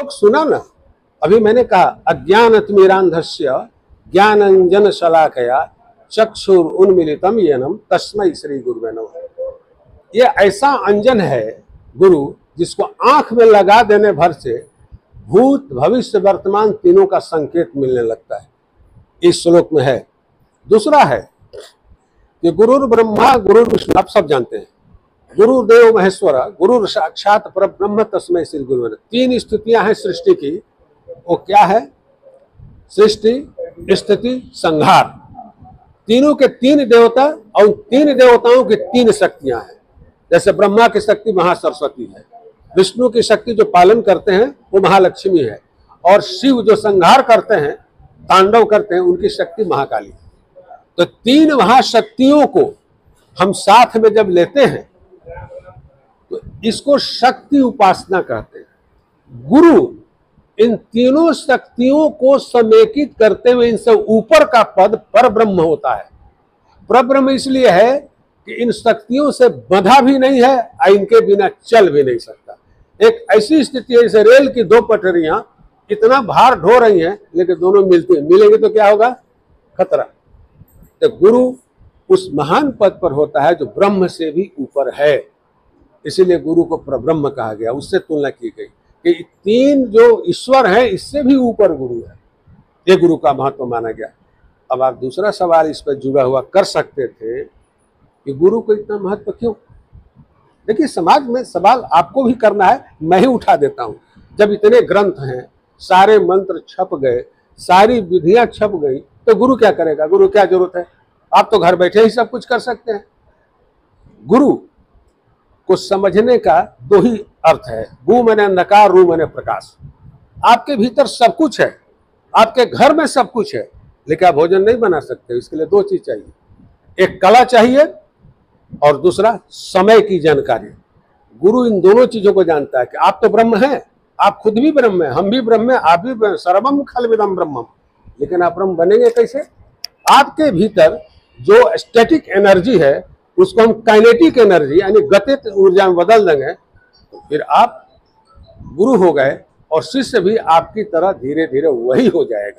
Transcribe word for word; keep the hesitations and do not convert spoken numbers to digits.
श्लोक सुना ना, अभी मैंने कहा अज्ञानतिमिरान्धस्य ज्ञानांजन शलाकया चक्षुर उन्मीलितम येनम तस्मै श्री गुरुवे नमः। ये ऐसा अंजन है गुरु, जिसको आंख में लगा देने भर से भूत भविष्य वर्तमान तीनों का संकेत मिलने लगता है। इस श्लोक में है। दूसरा है कि गुरुर ब्रह्मा गुरुर विष्णु, आप सब जानते हैं, गुरुदेव महेश्वर गुरुर साक्षात परब्रह्म तस्मै श्री गुरुवे नमः। तीन स्तुतियां हैं सृष्टि की, वो क्या है? सृष्टि स्थिति संहार। तीनों के तीन देवता और तीन देवताओं की तीन शक्तियां हैं। जैसे ब्रह्मा की शक्ति महासरस्वती है, विष्णु की शक्ति जो पालन करते हैं वो महालक्ष्मी है, और शिव जो संहार करते हैं, तांडव करते हैं, उनकी शक्ति महाकाली है। तो तीन महाशक्तियों को हम साथ में जब लेते हैं तो इसको शक्ति उपासना कहते हैं। गुरु इन तीनों शक्तियों को समेकित करते हुए इनसे ऊपर का पद परब्रह्म होता है। परब्रह्म इसलिए है कि इन शक्तियों से बंधा भी नहीं है और इनके बिना चल भी नहीं सकता। एक ऐसी स्थिति है जैसे रेल की दो पटरियां इतना भार ढो रही हैं, लेकिन दोनों मिलती मिलेंगे तो क्या होगा? खतरा। तो गुरु उस महान पद पर होता है जो ब्रह्म से भी ऊपर है, इसीलिए गुरु को परब्रह्म कहा गया। उससे तुलना की गई कि तीन जो ईश्वर है इससे भी ऊपर गुरु है, ये गुरु का महत्व माना गया। अब आप दूसरा सवाल इस पर जुड़ा हुआ कर सकते थे कि गुरु को इतना महत्व क्यों? देखिए, समाज में सवाल आपको भी करना है, मैं ही उठा देता हूं। जब इतने ग्रंथ हैं, सारे मंत्र छप गए, सारी विधियां छप गई, तो गुरु क्या करेगा? गुरु क्या जरूरत है? आप तो घर बैठे ही सब कुछ कर सकते हैं। गुरु को समझने का दो ही अर्थ है, गु माने अंधकार, रू माने प्रकाश। आपके भीतर सब कुछ है, आपके घर में सब कुछ है, लेकिन आप भोजन नहीं बना सकते। इसके लिए दो चीज चाहिए, एक कला चाहिए और दूसरा समय की जानकारी। गुरु इन दोनों चीजों को जानता है कि आप तो ब्रह्म हैं, आप खुद भी ब्रह्म हैं, हम भी ब्रह्म हैं, आप भी ब्रह्म, सर्वम खलविदम ब्रह्मम। लेकिन आप ब्रह्म बनेंगे कैसे? आपके भीतर जो स्टैटिक एनर्जी है उसको हम काइनेटिक एनर्जी यानी गतित ऊर्जा में बदल देंगे, तो फिर आप गुरु हो गए और शिष्य भी आपकी तरह धीरे धीरे वही हो जाएगा।